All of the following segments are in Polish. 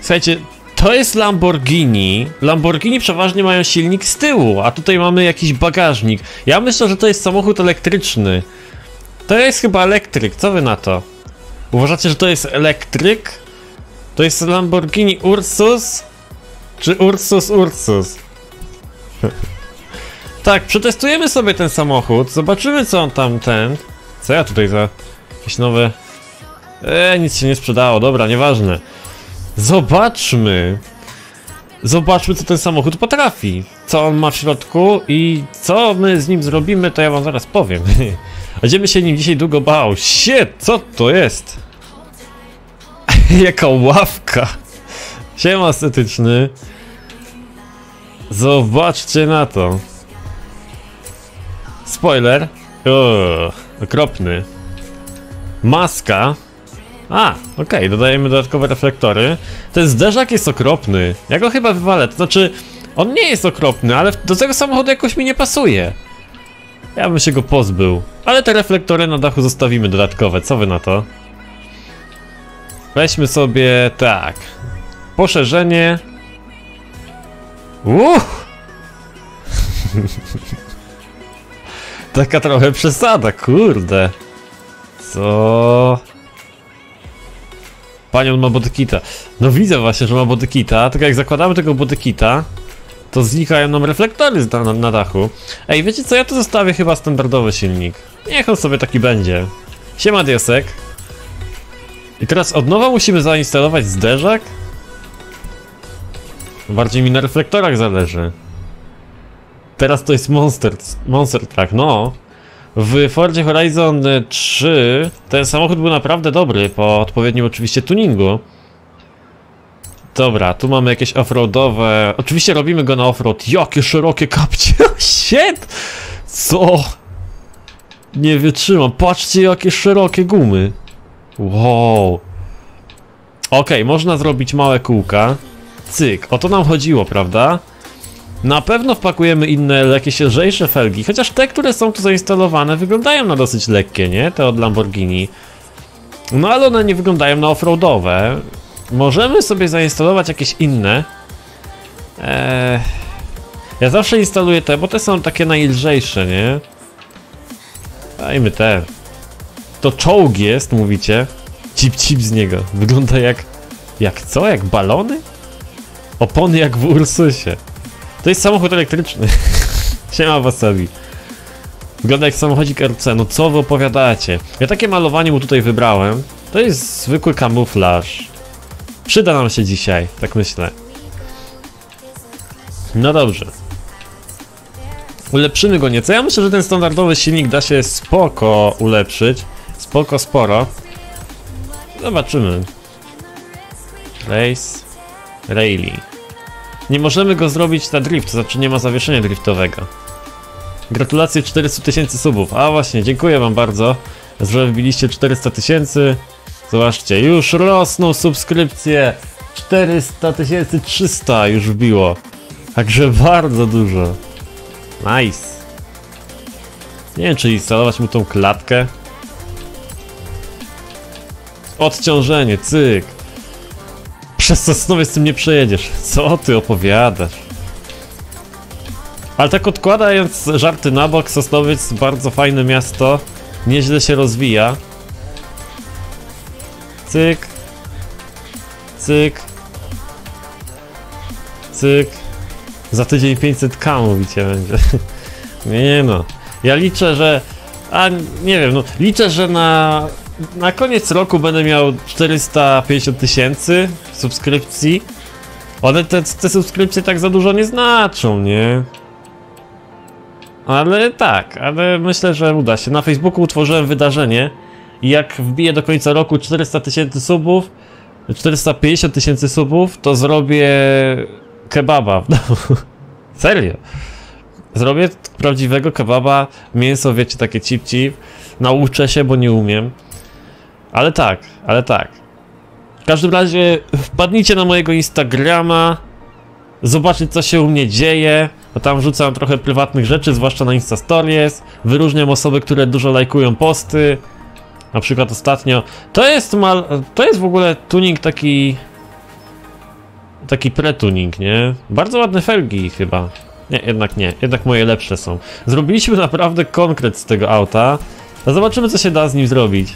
Słuchajcie, to jest Lamborghini. Lamborghini przeważnie mają silnik z tyłu, a tutaj mamy jakiś bagażnik. Ja myślę, że to jest samochód elektryczny. To jest chyba elektryk, co wy na to? Uważacie, że to jest elektryk? To jest Lamborghini Ursus? Czy Ursus? Tak, przetestujemy sobie ten samochód, zobaczymy co on tam Co ja tutaj za jakieś nowe... nic się nie sprzedało, dobra, nieważne. Zobaczmy, co ten samochód potrafi. Co on ma w środku i co my z nim zrobimy, to ja wam zaraz powiem. Będziemy się nim dzisiaj długo bał. Shit, co to jest? Jaka ławka. Siema estetyczny. Zobaczcie na to. Spoiler. Okropny. Maska. Okej, dodajemy dodatkowe reflektory. Ten zderzak jest okropny. Ja go chyba wywalę, to znaczy on nie jest okropny, ale do tego samochodu jakoś mi nie pasuje. Ja bym się go pozbył. Ale te reflektory na dachu zostawimy dodatkowe, co wy na to? Weźmy sobie tak. Poszerzenie. Taka trochę przesada, kurde. Co? Panią ma bodykita. No widzę właśnie, że ma bodykita. Tak jak zakładamy tego bodykita, to znikają nam reflektory na dachu. Ej, wiecie co? Ja tu zostawię chyba standardowy silnik. Niech on sobie taki będzie. Siema Diosek. I teraz od nowa musimy zainstalować zderzak? Bardziej mi na reflektorach zależy. Teraz to jest Monster Truck, no. W Fordzie Horizon 3 ten samochód był naprawdę dobry, po odpowiednim oczywiście tuningu. Dobra, tu mamy jakieś offroadowe... Oczywiście robimy go na offroad. Jakie szerokie kapcie! Shit! Co? Nie wytrzymam. Patrzcie jakie szerokie gumy. Wow. Okej, można zrobić małe kółka. Cyk, o to nam chodziło, prawda? Na pewno wpakujemy inne, jakieś lżejsze felgi, chociaż te, które są tu zainstalowane, wyglądają na dosyć lekkie, nie? Te od Lamborghini. No ale one nie wyglądają na offroadowe. Możemy sobie zainstalować jakieś inne. Ja zawsze instaluję te, bo te są takie najlżejsze, nie? Dajmy te. To czołg jest, mówicie? Cip z niego. Wygląda jak... Jak co? Jak balony? Opony jak w Ursusie. To jest samochód elektryczny. Siema Wasabi. Wygląda jak samochodzik RC. No co wy opowiadacie? Ja takie malowanie mu tutaj wybrałem. To jest zwykły kamuflaż. Przyda nam się dzisiaj, tak myślę. No dobrze. Ulepszymy go nieco. Ja myślę, że ten standardowy silnik da się spoko ulepszyć. Sporo. Zobaczymy. Rally. Nie możemy go zrobić na drift, to znaczy nie ma zawieszenia driftowego. Gratulacje 400 000 subów. A właśnie, dziękuję wam bardzo, że wbiliście 400 000. Zobaczcie, już rosną subskrypcje. 400 300 już wbiło. Także bardzo dużo. Nice. Nie wiem, czy instalować mu tą klatkę. Odciążenie, cyk. Przez Sosnowiec z tym nie przejedziesz. Co ty opowiadasz? Ale tak odkładając żarty na bok, Sosnowiec bardzo fajne miasto. Nieźle się rozwija. Cyk. Za tydzień 500k mówicie będzie. Nie no. Ja liczę, że... nie wiem, no liczę, że na koniec roku będę miał 450 000 subskrypcji. One te subskrypcje tak za dużo nie znaczą, nie? Ale tak, ale myślę, że uda się. Na Facebooku utworzyłem wydarzenie i jak wbiję do końca roku 400 000 subów, 450 000 subów, to zrobię kebaba. Serio. Zrobię prawdziwego kebaba, mięso, wiecie, takie cip. Nauczę się, bo nie umiem. Ale tak. W każdym razie wpadnijcie na mojego Instagrama, zobaczyć co się u mnie dzieje, bo tam wrzucam trochę prywatnych rzeczy, zwłaszcza na Insta Stories. Wyróżniam osoby, które dużo lajkują posty. Na przykład ostatnio. To jest w ogóle tuning taki... Taki pre-tuning, nie? Bardzo ładne felgi chyba. Nie, jednak nie. Jednak moje lepsze są. Zrobiliśmy naprawdę konkret z tego auta. A zobaczymy, co się da z nim zrobić.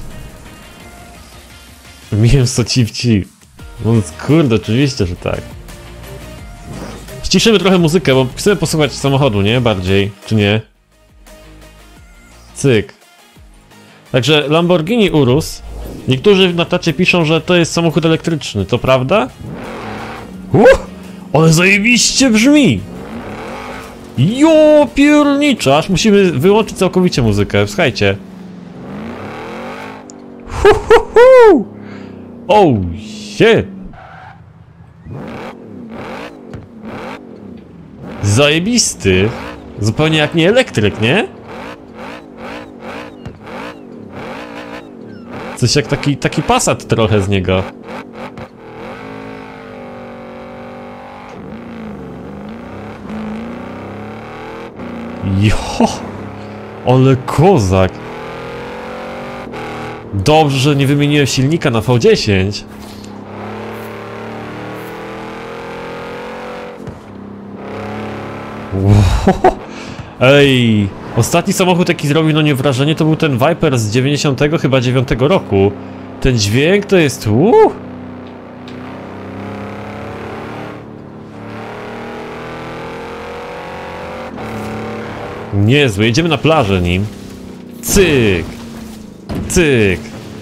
Mięso cip. No kurde, oczywiście, że tak. Ściszymy trochę muzykę, bo chcemy posłuchać samochodu, nie? Bardziej, czy nie? Cyk. Także Lamborghini Urus. Niektórzy na czacie piszą, że to jest samochód elektryczny, to prawda? Ale zajebiście brzmi! Jo, piernicza, aż musimy wyłączyć całkowicie muzykę, słuchajcie. Oh shit! Zajebisty! Zupełnie jak nie elektryk, nie? Coś jak taki Passat trochę z niego. Jo! Ale kozak! Dobrze, że nie wymieniłem silnika na V10. Wow. Ej! Ostatni samochód, jaki zrobił na nie wrażenie, to był ten Viper z 99 roku. Ten dźwięk to jest... Niezły, jedziemy na plażę nim. Cyk! Cyk!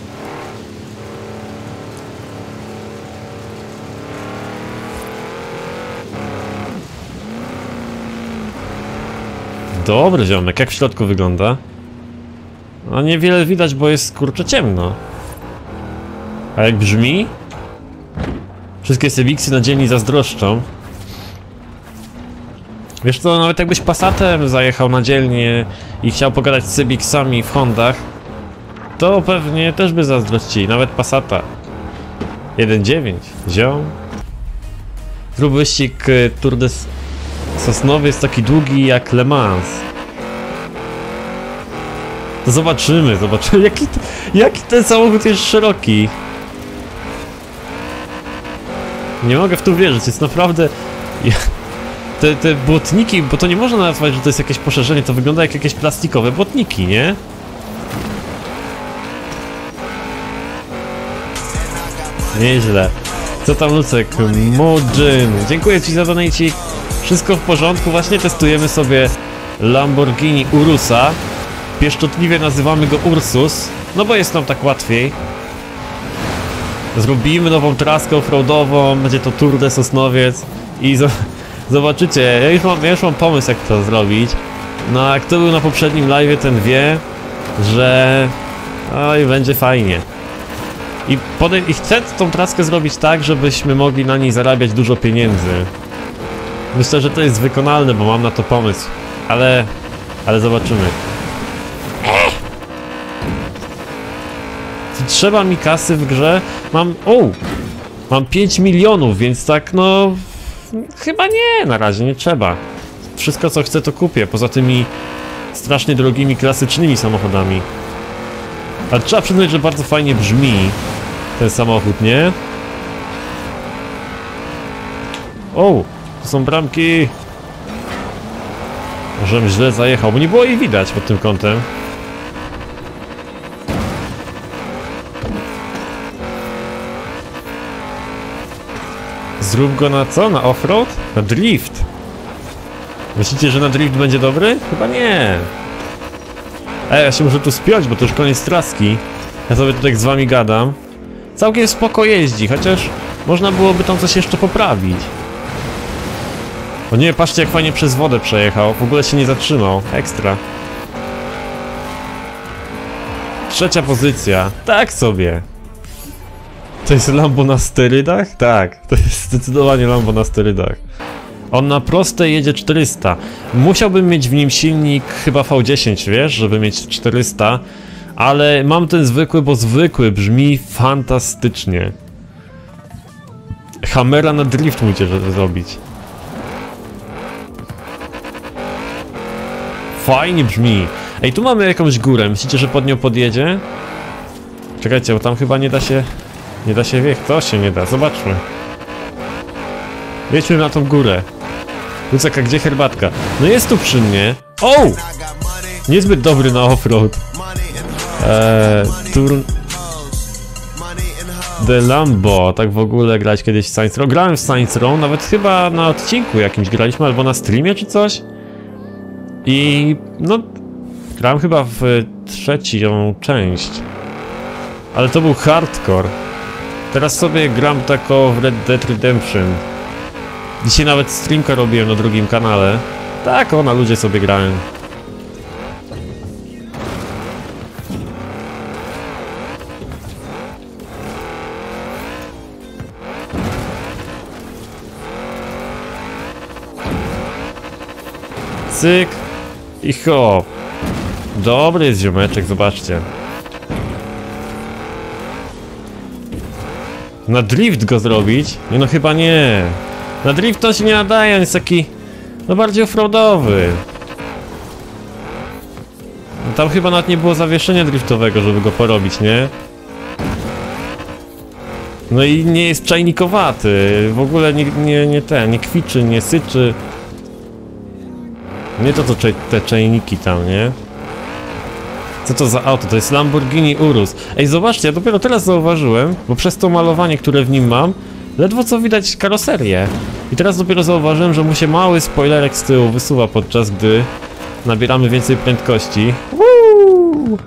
Dobry ziomek, jak w środku wygląda? No niewiele widać, bo jest kurczę ciemno. A jak brzmi? Wszystkie Civicsy na dzielni zazdroszczą. Wiesz co, nawet jakbyś Passatem zajechał na dzielnię i chciał pogadać z Civicsami w Hondach, to pewnie też by zazdrościli, nawet Passata. 1.9, ziom. Zrób wyścig Tour de Sosnowy jest taki długi jak Le Mans. To zobaczymy, jaki ten samochód jest szeroki. Nie mogę w to wierzyć, jest naprawdę... Te błotniki, bo to nie można nazwać, że to jest jakieś poszerzenie, to wygląda jak jakieś plastikowe błotniki, nie? Nieźle. Co tam, Lucek? Mojin. Dziękuję ci za donajcik. Wszystko w porządku, właśnie testujemy sobie Lamborghini Urusa. Pieszczotliwie nazywamy go Ursus, no bo jest nam tak łatwiej. Zrobimy nową traskę offroadową, będzie to Tour de Sosnowiec i zobaczycie, ja już mam pomysł, jak to zrobić. No a kto był na poprzednim live, ten wie, że oj, będzie fajnie. I chcę tą traskę zrobić tak, żebyśmy mogli na niej zarabiać dużo pieniędzy. Myślę, że to jest wykonalne, bo mam na to pomysł. Ale zobaczymy. Trzeba mi kasy w grze. Mam 5 milionów, więc tak no... Chyba nie, na razie nie trzeba. Wszystko co chcę to kupię, poza tymi strasznie drogimi, klasycznymi samochodami. Ale trzeba przyznać, że bardzo fajnie brzmi ten samochód, nie? O, to są bramki. Żebym źle zajechał, bo nie było jej widać pod tym kątem. Zrób go na co? Na offroad? Na drift? Myślicie, że na drift będzie dobry? Chyba nie. Ja się muszę tu spiąć, bo to już koniec traski. Ja sobie tutaj z wami gadam. Całkiem spoko jeździ, chociaż można byłoby tam coś jeszcze poprawić. O nie, patrzcie jak fajnie przez wodę przejechał. W ogóle się nie zatrzymał. Ekstra. Trzecia pozycja. Tak sobie. To jest Lambo na sterydach? Tak, to jest zdecydowanie Lambo na sterydach. On na prostej jedzie 400. Musiałbym mieć w nim silnik chyba V10, wiesz, żeby mieć 400. Ale mam ten zwykły, bo zwykły brzmi fantastycznie. Hammera na drift musicie zrobić. Fajnie brzmi. Ej, tu mamy jakąś górę. Myślicie, że pod nią podjedzie? Czekajcie, bo tam chyba nie da się... Nie da się wjechać. To się nie da. Zobaczmy. Jedźmy na tą górę. Lucek, a gdzie herbatka? No jest tu przy mnie. O! Niezbyt dobry na offroad. The Lambo, tak w ogóle grać kiedyś w Saints Row. Grałem w Saints Row, nawet chyba na odcinku jakimś graliśmy, albo na streamie czy coś. I no, grałem chyba w trzecią część. Ale to był hardcore. Teraz sobie gram tako w Red Dead Redemption. Dzisiaj nawet streamka robiłem na drugim kanale. Tak, na ludzie sobie grałem. Cyk i hop. Dobry jest ziomeczek, zobaczcie. Na drift go zrobić? Nie, no chyba nie. Na drift to się nie nadaje, on jest taki... no bardziej offroadowy. No tam chyba nawet nie było zawieszenia driftowego, żeby go porobić, nie? No i nie jest czajnikowaty. W ogóle nie kwiczy, nie syczy. Nie to te czajniki tam, nie? Co to za auto? To jest Lamborghini Urus. Ej, zobaczcie, ja dopiero teraz zauważyłem, bo przez to malowanie, które w nim mam, ledwo co widać karoserię. I teraz dopiero zauważyłem, że mu się mały spoilerek z tyłu wysuwa, podczas gdy nabieramy więcej prędkości. Woo!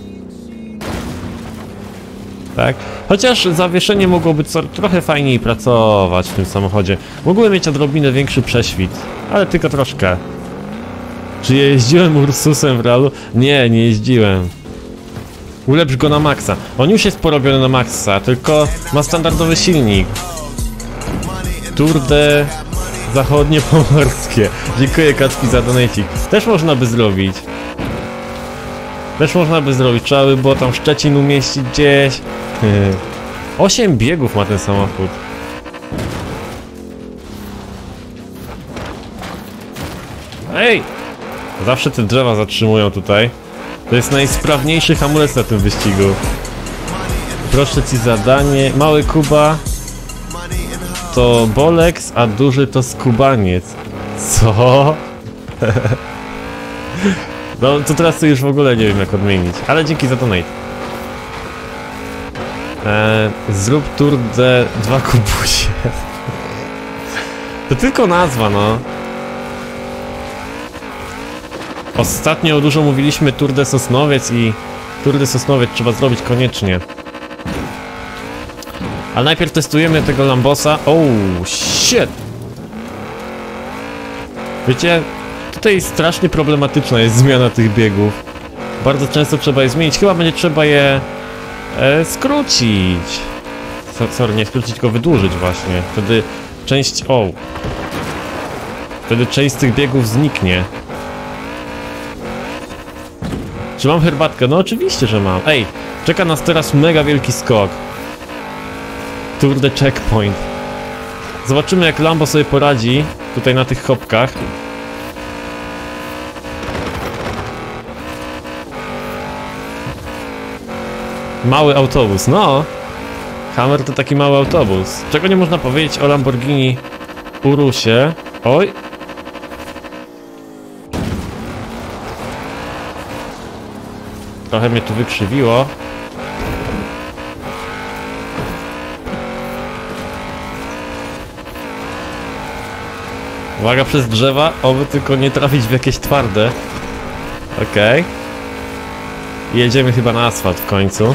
Tak? Chociaż zawieszenie mogłoby trochę fajniej pracować w tym samochodzie. Mogły mieć odrobinę większy prześwit, ale tylko troszkę. Czy ja jeździłem Ursusem w realu? Nie, nie jeździłem. Ulepsz go na maksa. On już jest porobiony na maksa, tylko ma standardowy silnik. Tour de zachodnie pomorskie. Dziękuję Kacpi za donacik. Też można by zrobić. Trzeba by było tam Szczecin umieścić gdzieś. 8 biegów ma ten samochód. Ej! Zawsze te drzewa zatrzymują tutaj. To jest najsprawniejszy hamulec na tym wyścigu. Proszę ci zadanie. Mały Kuba to Bolex, a duży to Skubaniec. Co? No to teraz to już w ogóle nie wiem jak odmienić. Ale dzięki za donate. Zrób Tour de 2 Kubusie. To tylko nazwa, no. Ostatnio dużo mówiliśmy Tour de Sosnowiec i Tour de Sosnowiec trzeba zrobić koniecznie. Ale najpierw testujemy tego Lambosa. Oh, shit! Wiecie, tutaj strasznie problematyczna jest zmiana tych biegów. Bardzo często trzeba je zmienić. Chyba będzie trzeba je skrócić. Sorry, nie skrócić, tylko wydłużyć właśnie. Wtedy część... Wtedy część z tych biegów zniknie. Czy mam herbatkę? No oczywiście, że mam. Ej, czeka nas teraz mega wielki skok. Tour de checkpoint. Zobaczymy jak Lambo sobie poradzi tutaj na tych hopkach. Mały autobus, no. Hammer to taki mały autobus. Czego nie można powiedzieć o Lamborghini Urusie? Oj. Trochę mnie tu wykrzywiło. Uwaga przez drzewa, oby tylko nie trafić w jakieś twarde. Okej. Jedziemy chyba na asfalt w końcu.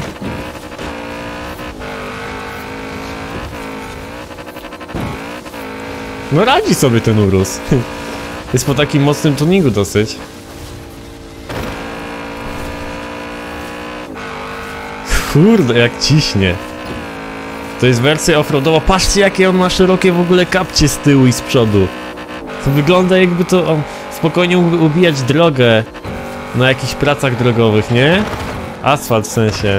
No radzi sobie ten Urus. Jest po takim mocnym tuningu dosyć. Kurde, jak ciśnie. To jest wersja offroadowa. Patrzcie, jakie on ma szerokie w ogóle kapcie z tyłu i z przodu. To wygląda jakby to on spokojnie mógłby ubijać drogę na jakichś pracach drogowych, nie? Asfalt w sensie.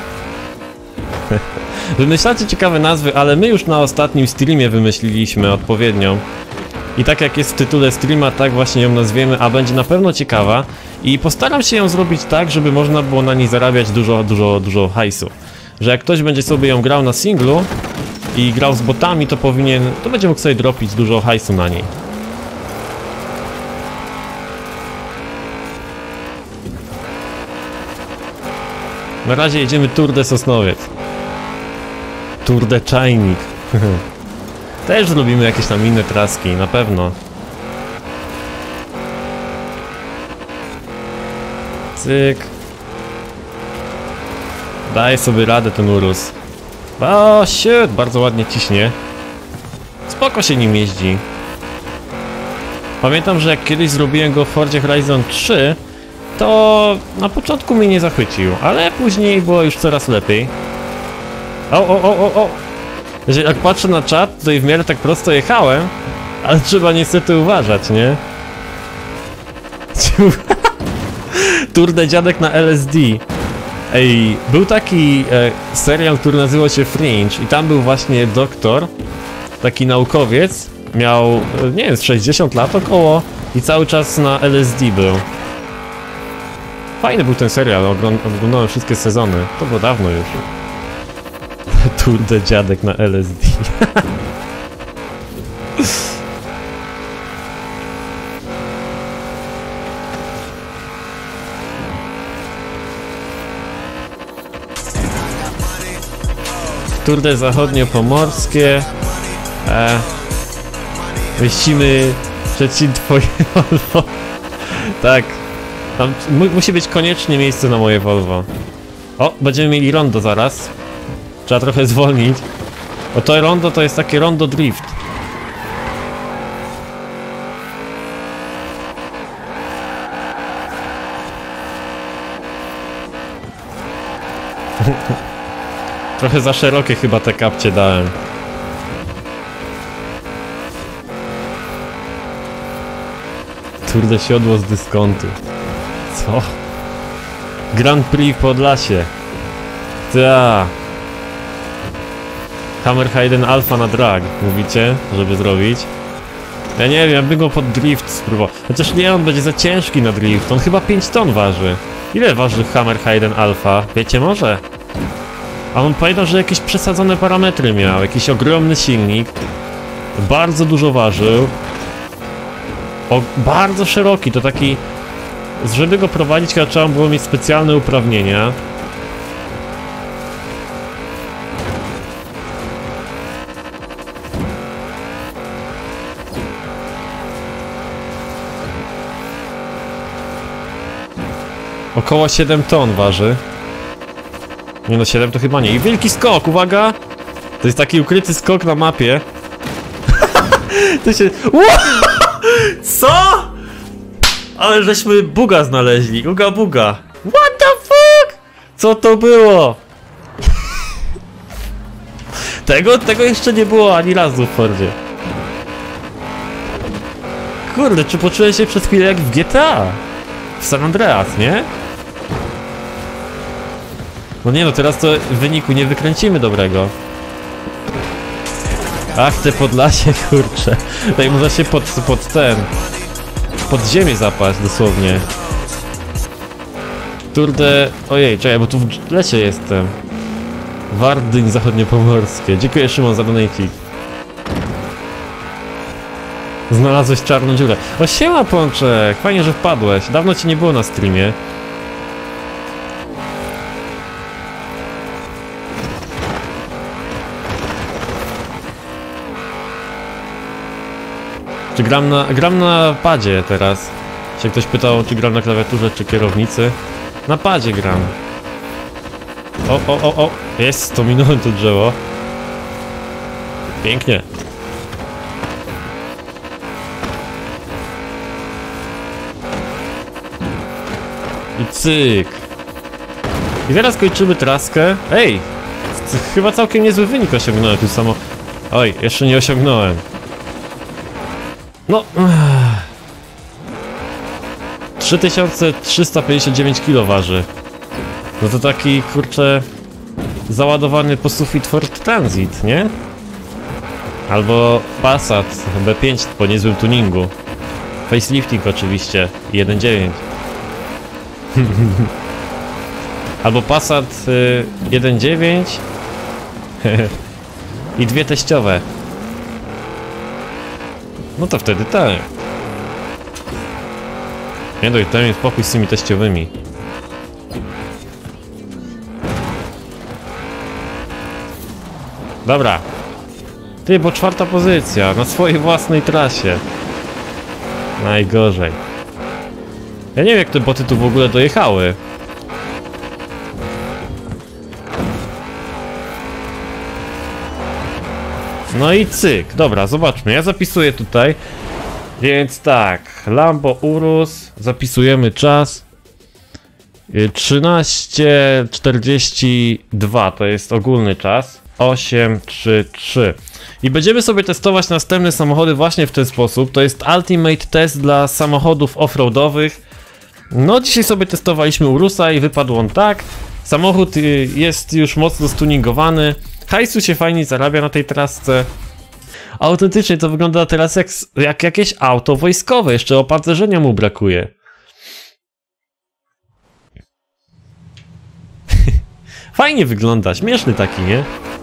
Wymyślacie ciekawe nazwy, ale my już na ostatnim streamie wymyśliliśmy odpowiednią. I tak jak jest w tytule streama, tak właśnie ją nazwiemy, a będzie na pewno ciekawa. I postaram się ją zrobić tak, żeby można było na niej zarabiać dużo hajsu. Że jak ktoś będzie sobie ją grał na singlu i grał z botami, to to będzie mógł sobie dropić dużo hajsu na niej. Na razie jedziemy Tour de Sosnowiec. Tour de Czajnik. Też zrobimy jakieś tam inne traski, na pewno. Cyk. Daje sobie radę ten Urus. O, shit, bardzo ładnie ciśnie. Spoko się nim jeździ. Pamiętam, że jak kiedyś zrobiłem go w Fordzie Horizon 3, to na początku mnie nie zachwycił, ale później było już coraz lepiej. O. Jak patrzę na czat, to i w miarę tak prosto jechałem, ale trzeba niestety uważać, nie? Tour de dziadek na LSD. Ej, był taki serial, który nazywał się Fringe i tam był właśnie doktor, taki naukowiec, miał, nie wiem, 60 lat około i cały czas na LSD był. Fajny był ten serial, oglądałem wszystkie sezony, to było dawno już. Tour de dziadek na LSD. Tour de zachodnio-pomorskie. Mieścimy przed twoje Volvo. Tak. Tam musi być koniecznie miejsce na moje Volvo. O, będziemy mieli rondo zaraz. Trzeba trochę zwolnić. Bo to rondo to jest takie rondo drift. Trochę za szerokie chyba te kapcie dałem. Tour de siodło z dyskontu. Co? Grand Prix w Podlasie. Ta. Hammerheiden Alpha na drag, mówicie, żeby zrobić. Ja nie wiem, ja bym go pod drift spróbował. Chociaż nie, on będzie za ciężki na drift. On chyba 5 ton waży. Ile waży Hammerheiden Alpha? Wiecie może? A on pamiętam, że jakieś przesadzone parametry miał. Jakiś ogromny silnik. Bardzo dużo ważył. Bardzo szeroki, to taki... Żeby go prowadzić, chyba trzeba było mieć specjalne uprawnienia. Około 7 ton waży. Nie no, 7 to chyba nie. I wielki skok, uwaga! To jest taki ukryty skok na mapie. To się... Co? Ale żeśmy buga znaleźli. Uga buga. What the fuck? Co to było? Tego jeszcze nie było ani razu w Fordzie. Kurde, czy poczułem się przez chwilę jak w GTA? W San Andreas, nie? No nie no, teraz to w wyniku nie wykręcimy dobrego. Ach, te Podlasie, kurczę. Tutaj można się pod ziemię zapaść dosłownie. Tour de... Ojej, czekaj, bo tu w lecie jestem. Wardyń zachodniopomorskie. Dziękuję, Szymon, za donate. Znalazłeś czarną dziurę. O, siema, Pączek! Fajnie, że wpadłeś. Dawno cię nie było na streamie. Czy gram na padzie teraz? Się ktoś pytał, czy gram na klawiaturze, czy kierownicy? Na padzie gram. O. Jest, to minąłem to drzewo. Pięknie. I cyk. I teraz kończymy traskę. Ej! Chyba całkiem niezły wynik osiągnąłem tu samo. Oj, jeszcze nie osiągnąłem. No... 3359 kg waży. No to taki, kurczę... Załadowany po sufit Ford Transit, nie? Albo Passat B5 po niezłym tuningu. Facelifting oczywiście, 1.9. Albo Passat 1.9 I 2 teściowe. No to wtedy tak. Nie doj, to jest spokój z tymi teściowymi. Dobra. Ty, bo 4. pozycja, na swojej własnej trasie. Najgorzej. Ja nie wiem, jak te boty tu w ogóle dojechały. No i cyk. Dobra, zobaczmy. Ja zapisuję tutaj. Więc tak. Lambo Urus. Zapisujemy czas. 13:42 to jest ogólny czas. 8:33. I będziemy sobie testować następne samochody właśnie w ten sposób. To jest Ultimate Test dla samochodów offroadowych. No dzisiaj sobie testowaliśmy Urusa i wypadł on tak. Samochód jest już mocno stuningowany. Hajsu się fajnie zarabia na tej trasce. Autentycznie to wygląda teraz jak jakieś auto wojskowe. Jeszcze opancerzenia mu brakuje. Fajnie wygląda, śmieszny taki, nie?